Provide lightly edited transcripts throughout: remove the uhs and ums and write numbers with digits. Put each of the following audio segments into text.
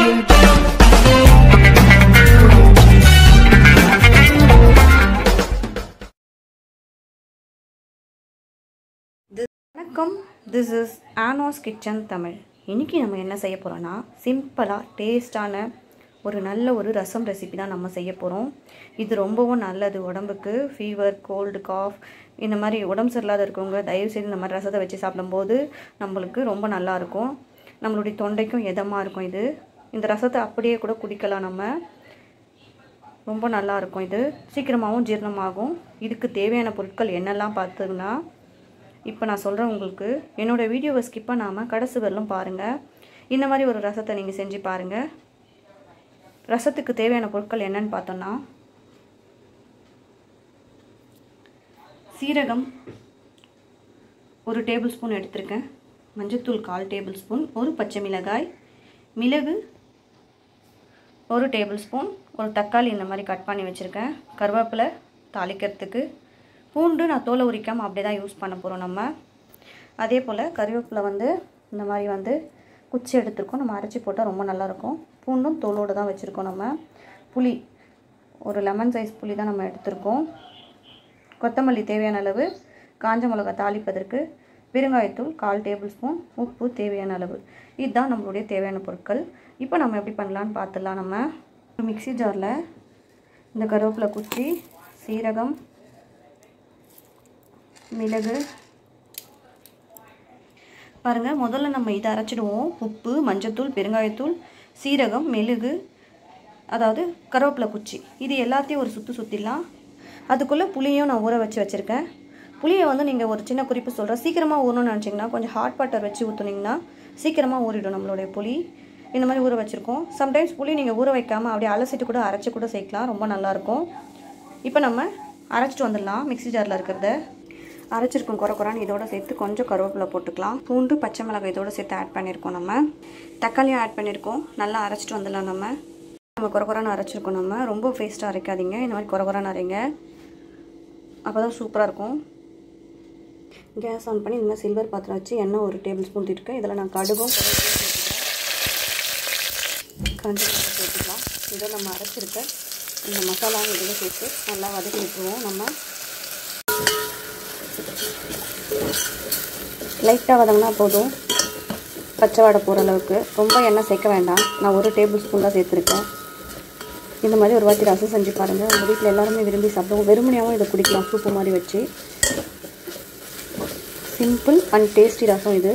வணக்கம், this is ஆனோஸ் kitchen Tamil. இன்றைக்கி நம்ம என்ன செய்ய போகிறோன்னா, சிம்பிளாக டேஸ்டான ஒரு நல்ல ஒரு ரசம் ரெசிபி தான் நம்ம செய்ய போகிறோம். இது ரொம்பவும் நல்லது உடம்புக்கு. ஃபீவர், கோல்டு, காஃப் இந்த மாதிரி உடம்பு சரியில்லாத இருக்கவங்க தயவுசெய்து இந்த மாதிரி ரசத்தை வச்சு சாப்பிடும்போது நம்மளுக்கு ரொம்ப நல்லாயிருக்கும். நம்மளுடைய தொண்டைக்கும் இதமாக இருக்கும். இந்த ரசத்தை அப்படியே கூட குடிக்கலாம். நம்ம ரொம்ப நல்லாயிருக்கும். இது சீக்கிரமாகவும் ஜீரணமாகும். இதுக்கு தேவையான பொருட்கள் என்னெல்லாம் பார்த்தீங்கன்னா, இப்போ நான் சொல்கிறேன் உங்களுக்கு. என்னோடய வீடியோவை ஸ்கிப் பண்ணாமல் கடைசி வரலும் பாருங்கள். இந்த மாதிரி ஒரு ரசத்தை நீங்கள் செஞ்சு பாருங்கள். ரசத்துக்கு தேவையான பொருட்கள் என்னென்னு பார்த்தோன்னா, சீரகம் 1 டேபிள் ஸ்பூன் எடுத்திருக்கேன், மஞ்சள்தூள் 1/4 டேபிள் ஸ்பூன், 1 பச்சை மிளகாய், மிளகு 1 டேபிள் ஸ்பூன், ஒரு தக்காளி இந்த மாதிரி கட் பண்ணி வச்சுருக்கேன், கருவேப்பிலை தாளிக்கிறதுக்கு, பூண்டு நான் தோலை உரிக்காமல் அப்படியே தான் யூஸ் பண்ண போகிறோம் நம்ம. அதே போல் கருவேப்பிலை இந்த மாதிரி குச்சி எடுத்துருக்கோம். நம்ம அரைச்சி போட்டால் ரொம்ப நல்லாயிருக்கும். பூண்டும் தோலோடு தான் வச்சுருக்கோம் நம்ம. புளி ஒரு லெமன் சைஸ் புளி தான் நம்ம எடுத்துருக்கோம். கொத்தமல்லி தேவையான அளவு, காஞ்ச மிளகா தாளிப்பதற்கு, பெருங்காயத்தூள் 1/4 டேபிள் ஸ்பூன், உப்பு தேவையான அளவு. இதுதான் நம்மளுடைய தேவையான பொருட்கள். இப்போ நம்ம எப்படி பண்ணலான்னு பார்த்துடலாம். நம்ம ஒரு மிக்ஸி ஜாரில் இந்த கருவேப்பிலை குச்சி, சீரகம், மிளகு பாருங்கள். முதல்ல நம்ம இதை அரைச்சிடுவோம். உப்பு, மஞ்சத்தூள், பெருங்காயத்தூள், சீரகம், மிளகு, அதாவது கருவேப்பிலை குச்சி, இது எல்லாத்தையும் ஒரு சுற்றிடலாம். அதுக்குள்ளே புளியும் நான் ஊற வச்சுருக்கேன். புளியை நீங்கள் ஒரு சின்ன குறிப்பு சொல்கிறேன். சீக்கிரமாக ஊறணும்னு நினச்சிங்கன்னா கொஞ்சம் ஹாட் வாட்டர் வச்சு ஊற்றுனீங்கன்னா சீக்கிரமாக ஊறிடும் நம்மளுடைய புளி. இந்த மாதிரி ஊற வச்சுருக்கோம். சம்டைம்ஸ் புளி நீங்கள் ஊற வைக்காமல் அப்படியே அலசிட்டு கூட அரைச்சி கூட சேர்க்கலாம், ரொம்ப நல்லாயிருக்கும். இப்போ நம்ம அரைச்சிட்டு வந்துடலாம். மிக்ஸி ஜாரில் இருக்கிறத அரைச்சிருக்கோம். குறைன்னு இதோட சேர்த்து கொஞ்சம் கருவேப்பிலை போட்டுக்கலாம். பூண்டு, பச்சை மிளகாய் இதோட சேர்த்து ஆட் பண்ணியிருக்கோம். நம்ம தக்காளியும் ஆட் பண்ணியிருக்கோம். நல்லா அரைச்சிட்டு வந்துடலாம். நம்ம குறைன்னு அரைச்சிருக்கோம். நம்ம ரொம்ப பேஸ்ட்டாக அரைக்காதீங்க, இந்த மாதிரி குறைன்னு அரைங்க, அப்போ தான் சூப்பராக இருக்கும். கேஸ் ஆன் பண்ணி இந்த மாதிரி சில்வர் பாத்திரம் வச்சு எண்ணெய் 1 டேபிள் ஸ்பூன் ஊற்றிருக்கேன். இதில் நான் கடுகும் கஞ்சி சேர்த்துக்கலாம். இதை நம்ம அரைச்சிருக்க இந்த மசாலாவும் இதில் சேர்த்து நல்லா வதக்கி விட்டுருவோம். நம்ம லைட்டாக வதங்கினா போதும், பச்சை வாடை போகிற அளவுக்கு. ரொம்ப எண்ணெய் சேர்க்க வேண்டாம். நான் 1 டேபிள் ஸ்பூன் தான் சேர்த்துருக்கேன். இந்த மாதிரி ஒரு வாட்டி ரசம் செஞ்சு பாருங்கள். உங்கள் வீட்டில் எல்லாருமே விரும்பி சாப்பிடுவோம். வெறுமனையாகவும் இதை குடிக்கலாம், சூப்பு மாதிரி வச்சு. சிம்பிள் அண்ட் டேஸ்டி ரசம் இது.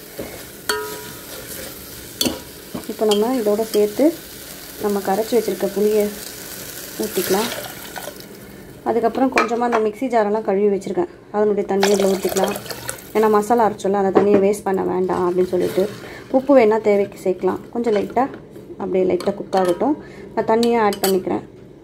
இப்போ நம்ம இதோட சேர்த்து நம்ம கரைச்சி வச்சுருக்க புளியை ஊற்றிக்கலாம். அதுக்கப்புறம் கொஞ்சமாக அந்த மிக்ஸி ஜாரெல்லாம் கழுவி வச்சுருக்கேன், அதனுடைய தண்ணியை இதில் ஊற்றிக்கலாம். ஏன்னா மசாலா அரைச்சோல்ல, அந்த தண்ணியை வேஸ்ட் பண்ண வேண்டாம் அப்படின்னு சொல்லிட்டு. உப்பு வேணால் தேவைக்கு சேர்க்கலாம். கொஞ்சம் லைட்டாக குக் ஆகட்டும். நான் தண்ணியை ஆட் பண்ணிக்கிறேன்.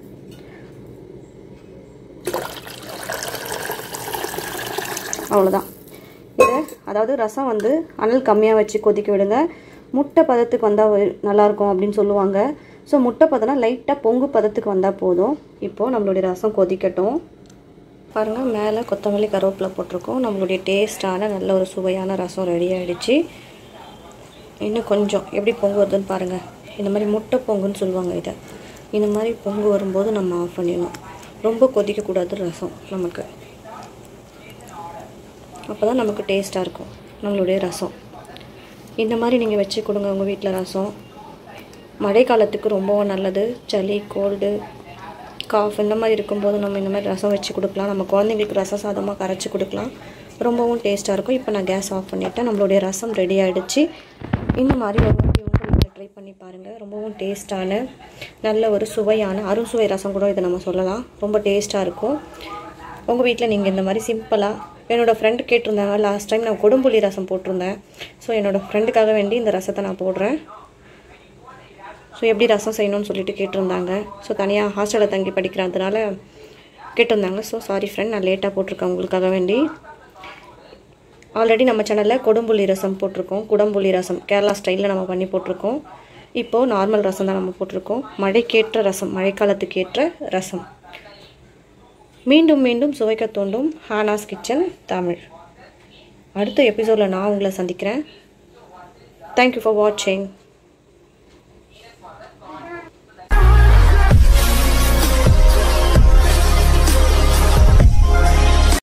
அவ்வளோதான். இது அதாவது ரசம் அனல் கம்மியாக வச்சு கொதிக்க விடுங்க. முட்டை பதத்துக்கு வந்தால் நல்லாயிருக்கும் அப்படின்னு சொல்லுவாங்க. ஸோ முட்டை பதம்னா லைட்டாக பொங்கு பதத்துக்கு வந்தால் போதும். இப்போது நம்மளுடைய ரசம் கொதிக்கட்டும். பாருங்கள், மேலே கொத்தமல்லி, கருவேப்பிலை போட்டிருக்கோம். நம்மளுடைய டேஸ்டான நல்ல ஒரு சுவையான ரசம் ரெடி ஆகிடுச்சு. இன்னும் கொஞ்சம் எப்படி பொங்கு வருதுன்னு பாருங்கள். இந்த மாதிரி முட்டை பொங்குன்னு சொல்லுவாங்க இதை. இந்த மாதிரி பொங்கு வரும்போது நம்ம ஆஃப் பண்ணிடணும். ரொம்ப கொதிக்கக்கூடாது ரசம் நமக்கு. அப்போ தான் நமக்கு டேஸ்ட்டாக இருக்கும் நம்மளுடைய ரசம். இந்த மாதிரி நீங்கள் வச்சு கொடுங்க உங்கள் வீட்டில் ரசம். மழை காலத்துக்கு ரொம்பவும் நல்லது. சளி, கோல்டு, காஃப் இந்த மாதிரி இருக்கும்போது நம்ம இந்த மாதிரி ரசம் வச்சு கொடுக்கலாம். நம்ம குழந்தைங்களுக்கு ரசம் சாதமாக கரைச்சி கொடுக்கலாம், ரொம்பவும் டேஸ்ட்டாக இருக்கும். இப்போ நான் கேஸ் ஆஃப் பண்ணிவிட்டேன். நம்மளுடைய ரசம் ரெடி ஆகிடுச்சு. இந்த மாதிரி ஒரு வாட்டி உங்கள் வீட்டில் ட்ரை பண்ணி பாருங்கள். ரொம்பவும் டேஸ்ட்டான நல்ல ஒரு சுவையான அறுசுவை ரசம் கூட இதை நம்ம சொல்லலாம். ரொம்ப டேஸ்ட்டாக இருக்கும். உங்கள் வீட்டில் நீங்கள் இந்த மாதிரி சிம்பிளாக, என்னோடய ஃப்ரெண்டு கேட்டிருந்தாங்க லாஸ்ட் டைம் நான் கொடும்புளி ரசம் போட்டிருந்தேன். ஸோ என்னோடய ஃப்ரெண்டுக்காக வேண்டி இந்த ரசத்தை நான் போடுறேன். ஸோ எப்படி ரசம் செய்யணும்னு சொல்லிட்டு கேட்டிருந்தாங்க. ஸோ தனியாக ஹாஸ்டலில் தங்கி படிக்கிறதுனால கேட்டிருந்தாங்க. ஸோ சாரி ஃப்ரெண்ட், நான் லேட்டாக போட்டிருக்கேன் உங்களுக்காக வேண்டி. ஆல்ரெடி நம்ம சேனலில் கொடும்புளி ரசம் போட்டிருக்கோம். குடம்புளி ரசம் கேரளா ஸ்டைலில் நம்ம பண்ணி போட்டிருக்கோம். இப்போது நார்மல் ரசம் தான் நம்ம போட்டிருக்கோம். மழைக்கேற்ற ரசம், மழைக்காலத்துக்கு ஏற்ற ரசம். மீண்டும் மீண்டும் சுவைக்க தூண்டும் ஆனாஸ் கிச்சன் தமிழ். அடுத்த எபிசோடில் நான் உங்களை சந்திக்கிறேன். தேங்க்யூ ஃபார் வாட்சிங்.